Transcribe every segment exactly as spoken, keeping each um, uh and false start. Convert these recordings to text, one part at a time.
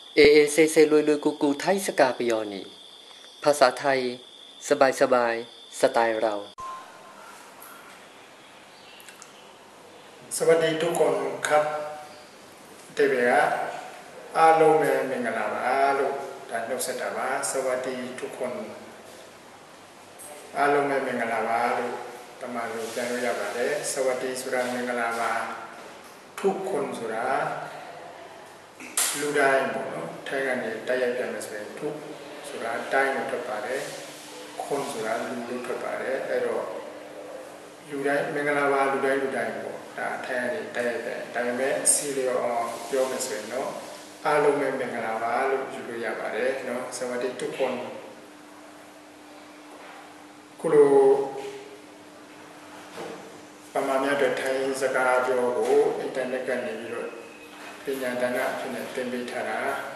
เอเอเซเซลุยลุยกูกูไทยสกาปยอนีภาษาไทยสบายสบายสไตล์เราสวัสดีทุกคนครับเดบิวต์อาโลเมมิงกลาบาอาโลดันโนเซตาบาสวัสดีทุกคนอาโลเมมิงกลาบาอาโลตมาโลจันโยยาบาเดสวัสดีสุรามิงกลาบาทุกคนสุราลูได้หมดเนาะไทยกันเนี่ยได้ยังเป็นมาเป็นทุกสุราได้หมดทุกป่าเดคนสุราลูลูทุกป่าเดไอ้เราลูได้มิงกลาบาลูได้ลูได้หมดဒါထိုင်နေတိုက်ရိုက်တယ်ဒါပေမဲ့စီလီယိုအောင်ပြောမယ်ဆိုရင်တော့အားလုံးပဲမင်္ဂလာပါလို့ယူလို့ရပါတယ်เนาะสวัสดีทุกคนခုလိုပမာများတဲ့ထိုင်စကားပြောကိုအင်တာနက်ကနေပြီးတော့ပညာဒါနအဖြစ်နဲ့သင်ပေးထားတာ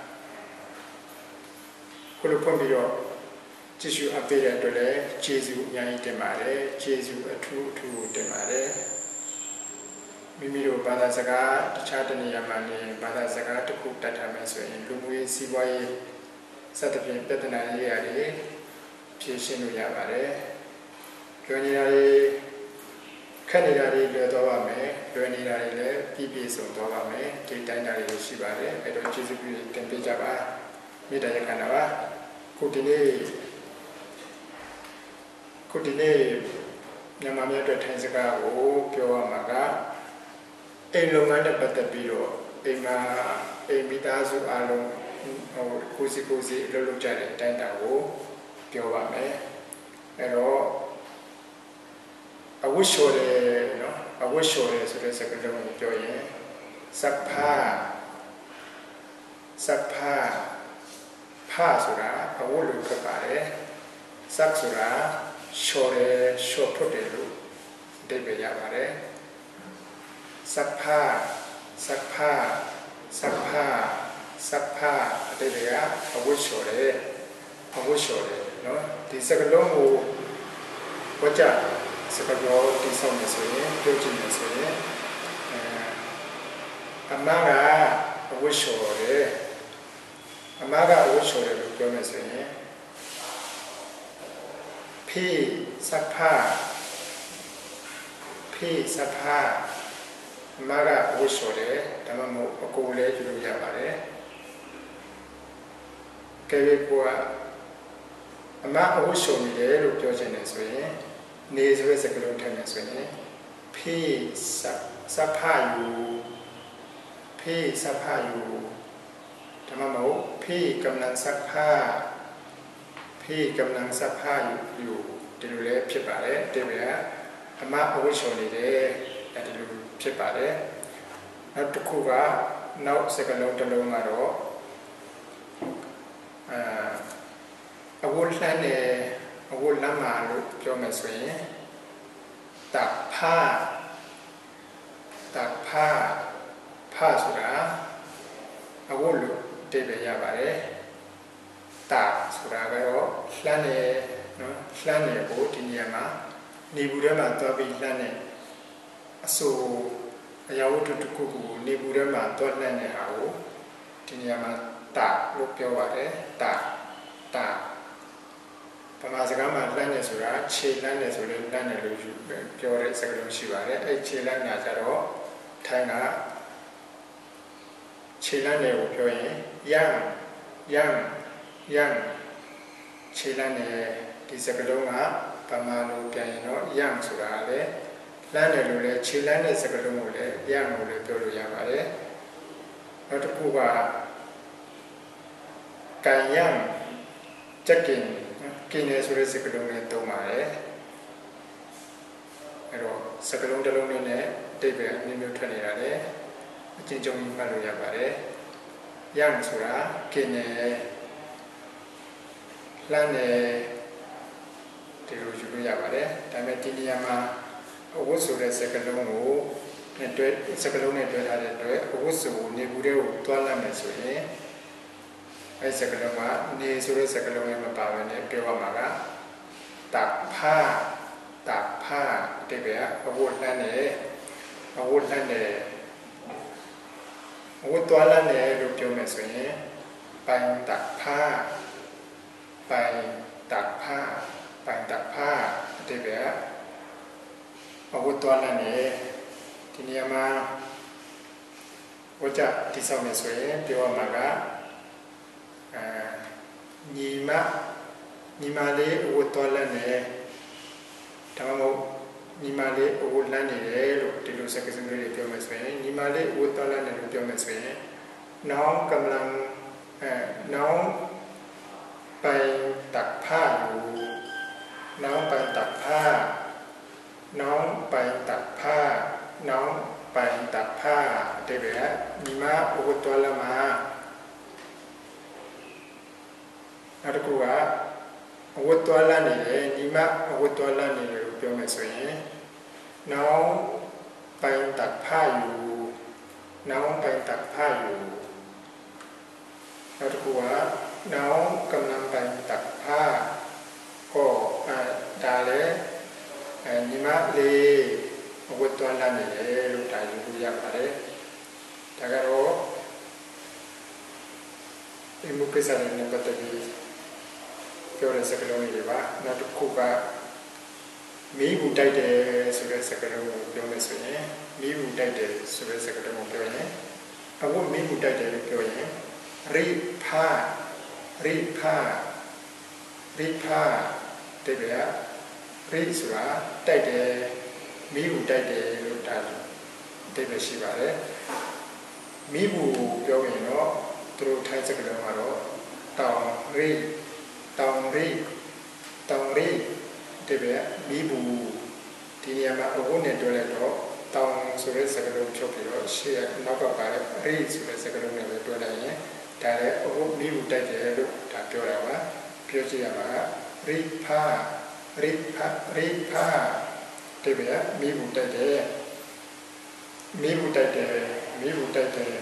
ခုလိုဖွင့်ပြီးတော့ကြည့်ရှုအပ်ပေးတဲ့အတွက်လည်းကျေးဇူးအများကြီးတင်ပါတယ်ကျေးဇူးအထူးအထူးတင်ပါတယ်မိမိတို့ဘာသာစကားတခြားတနေရာမှာနေဘာသာစကားတစ်ခုတတ်ထားမယ်ဆိုရင်လူမှုရေးစီးပွားရေးစသဖြင့်ပြဿနာရေးရတယ်ဖြေရှင်းလို့ရပါတယ်။လွယ်နေတာတွေခက်နေတာတွေလွယ်သွားပါမယ်။လွယ်နေတာတွေလည်းပြည့်ပြည့်စုံသွားပါမယ်။ဒီတိုင်းတာတွေရှိပါတယ်။အဲတော့ကျေးဇူးပြုတင်ပေးကြပါ။မေတ္တာရပ်ခံတာပါ။ခုဒီနေ့ခုဒီနေ့မြန်မာပြည်အတွက်ထိုင်စကားကိုပြောရမှာကအိမ်လုပ်ငန်းနဲ့ပတ်သက်ပြီးတော့အိမ်မှာအိမ်မိသားစုအားလုံးဟိုကိုစီကိုစီလှုပ်လှုပ်ကြတဲ့အတိုင်းတာကိုပြောပါမယ်အဲတော့အဝိရှော်တယ်နော်အဝိရှော်တယ်ဆိုတဲ့စကားလုံးကိုပြောရင်စပ်ဖာစပ်ဖာဖာဆိုတာအဝိလို့ဖြစ်ပါတယ်စပ်ဆိုတာရှော်တယ်ရှော်ထုတ်တယ်လို့အဓိပ္ပာယ်ရပါတယ်สัพพะสัพพะสัพพะสัพพะအတိတ်ကအဝိရှော်တယ်အဝိရှော်တယ်နော်ဒီစကားလုံးကိုဝကြစကားပြောတိဆောက်နေဆိုရင်ပြောချင်နေဆိုရင်အမကအဝိရှော်တယ်အမကအဝိရှော်တယ်လို့ပြောမယ်ဆိုရင်ဖိสัพพะဖိสัพพะအမကအဝိရှော်တယ်ဒါမှမဟုတ်အကိုလည်းယူလို့ရပါတယ်ကဲပြီးကအမအဝိရှော်နေတယ်လို့ပြောချင်တယ်ဆိုရင်နေဆိုတဲ့စကားလုံးထည့်မယ်ဆိုရင်ဖိစဖာယူဖိစဖာယူဒါမှမဟုတ်ဖိกำลังซักผ้าဖိกำลังซักผ้าอยู่ဒီလိုလည်းဖြစ်ပါတယ်တကယ်ကအမအဝိရှော်နေတယ်အဲဒီလိုဖြစ်ပါတယ်နောက်တစ်ခုကနောက်စကားလုံးတစ်လုံးကတော့အာအဝတ်လှမ်းနေအဝတ်လမ်းမှာလို့ပြောမယ်ဆိုရင်ตักผ้าตักผ้าผ้าဆိုတာအဝတ်လို့အဓိပ္ပာယ်ရပါတယ်ตักဆိုတာကတော့လှမ်းနေနော်လှမ်းနေကိုဒီနေရာမှာနေဘူးထဲမှာသွားပြီးလှမ်းနေအဆိုအရာဝတ္ထုတစ်ခုကိုနေဘူးထဲမှာတွက်လှမ်းနေတာကိုဒီနေရာမှာတာလို့ပြောပါတယ်တာတာပမာစကားမှာလှမ်းနေဆိုတာခြေလှမ်းနေဆိုလို့လှမ်းနေလို့ပြောတဲ့စကားလုံးရှိပါတယ်အဲ့ခြေလှမ်းနေတာကြတော့ထိုင်ကခြေလှမ်းနေကိုပြောရင်ယံယံယံခြေလှမ်းနေဒီစကားလုံးကပမာလို့ပြန်ရင်တော့ယံဆိုတာလေလမ်းတယ်လို့လည်းခြေလမ်းတဲ့စကားလုံးကိုလည်းရအောင်လို့ပြောလို့ရပါတယ်နောက်တစ်ခုကကန်ယံချက်ကင်ကင်းနေဆိုတဲ့စကားလုံးနဲ့သုံးပါတယ်အဲတော့စကားလုံးတစ်လုံးလေးနဲ့အတိတ်ပဲအမျိုးမျိုးထွက်နေတာလေအချင်းချင်းမှတ်လို့ရပါတယ်ယံဆိုတာကင်းနေလမ်းနေဒီလိုယူလို့ရပါတယ်ဒါပေမဲ့ဒီနေရာမှာအဝတ်ဆိုတဲ့စကားလုံးကိုနဲ့တွဲစကားလုံးနဲ့တွဲထားတဲ့အတွက်အဝတ်ဆိုကိုနေဘူးတဲ့ကိုတွားလိုက်မယ်ဆိုရင်အဲစကားလုံးကနေဆိုတဲ့စကားလုံးနဲ့မပါဘဲနဲ့ပြောရမှာကตักผ้าตักผ้าတိပဲအဝတ်လမ်းနဲ့အဝတ်လမ်းနဲ့အဝတ်တွားလမ်းနဲ့လို့ပြောမယ်ဆိုရင်ไปตักผ้าไปตักผ้าไปตักผ้าဒီပဲအဝတ်တော်လည်းနေဒီနေရာမှာဝကြတိဆောက်နေဆိုရင်ပြောရမှာကအဲညီမညီမလေးအဝတ်တော်လည်းနေဒါမှမဟုတ်ညီမလေးအဝတ်လန်းနေတယ်လို့ဒီလိုစကားစုံတွေပြောမယ်ဆိုရင်ညီမလေးအဝတ်တော်လည်းနေလို့ပြောမယ်ဆိုရင်น้องกำลังเอ่อน้องไปตักผ้าอยู่น้องไปตักผ้าน้องไปตักผ้าน้องไปตักผ้าได้ไหมฮะညီမအဝတ်တော်လည်းမှာနောက်တစ်ခုကအဝတ်တော်လည်းနေတယ်ညီမအဝတ်တော်လည်းနေတယ်လို့ပြောမယ်ဆိုရင်น้องไปตักผ้าอยู่น้องไปตักผ้าอยู่แล้วก็ว่าน้องกำลังไปตักผ้าก็ด่าเลยညီမလေးအဝတ်တော်လာနေတယ်လို့ဒါယူလို့ရပါတယ်ဒါကတော့ဒီမုကိစ္စနဲ့ပတ်သက်ပြီးပြောတဲ့စကားလုံးတွေပါနောက်တစ်ခုကမီးဘူးတိုက်တယ်ဆိုတဲ့စကားလုံးကိုပြောမယ်ဆိုရင်မီးဘူးတိုက်တယ်ဆိုတဲ့စကားလုံးကိုပြောရင်အခုမီးဘူးတိုက်တယ်လို့ပြောရင်ရိဖာရိဖာရိဖာတဲ့ဗျာရိဆိုတာတိုက်တယ်မီးဘူးတိုက်တယ်လို့ဒါတဲ့ပဲရှိပါတယ်မီးဘူးပြောရင်တော့သူတို့ထိုင်းစကားလုံးကတော့တောင်ရိတောင်ရိတောင်ရိတဲ့ဗျာမီးဘူးဒီနေရာမှာအခုနဲ့တွေ့လိုက်တော့တောင်ဆိုတဲ့စကားလုံးချုပ်ပြီးတော့ရှေ့နောက်ကပါတဲ့ရိဆိုတဲ့စကားလုံးနဲ့ပဲတွေ့လိုက်ရင်ဒါလည်းအခုမီးဘူးတိုက်တယ်လို့ဒါပြောတာပါပြောကြည့်ရမှာရိဖာရိဖာရိဖာတဲ့ဗျာမီးဘူးတိုက်တယ်မီးဘူးတိုက်တယ်မီးဘူးတိုက်တယ်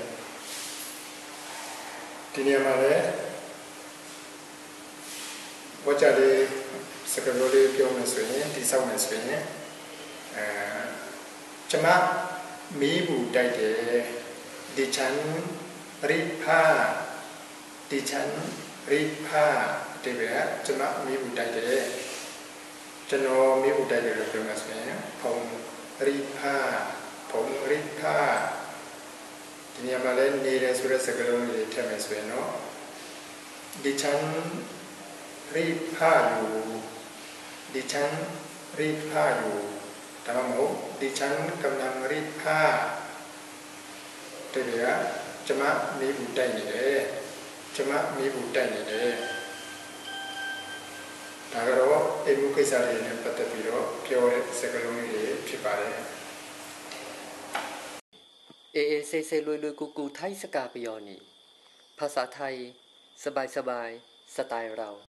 ဒီနေရာမှာလည်းဝကြလေးစကားလုံးလေးပြောမယ်ဆိုရင်ဒီဆောက်မယ်ဆိုရင်အဲကျမမီးဘူးတိုက်တယ်ဒီချန်ရိဖာဒီချန်ရိဖာတဲ့ဗျာကျမမီးဘူးတိုက်တယ်ကျွန်တော်မီးဘူးတိုက်တယ်လို့ပြောမယ်ဆိုရင်ဖုံရိဖာဖုံရိဖာဒီနေရာမှာလည်းနေတယ်ဆိုတဲ့စကားလုံးတွေထည့်မယ်ဆိုရင်တော့ဒီချန်ရိဖာယူဒီချန်ရိဖာယူဒါမှမဟုတ်ဒီချန်กำลังရိဖာတဲ့ဗျာကျမမီးဘူးတိုက်နေတယ်ကျမမီးဘူးတိုက်နေတယ်ဒါကတော့အိမ်မှုကိစ္စတွေနဲ့ပတ်သက်ပြီးတော့ပြောတဲ့စကားလုံးတွေဖြစ်ပါတယ်အေးအေးဆေးဆေးလွယ်လွယ်ကူကူထိုင်းစကားပြောနေภาษาไทยสบายสบายสไตล์เรา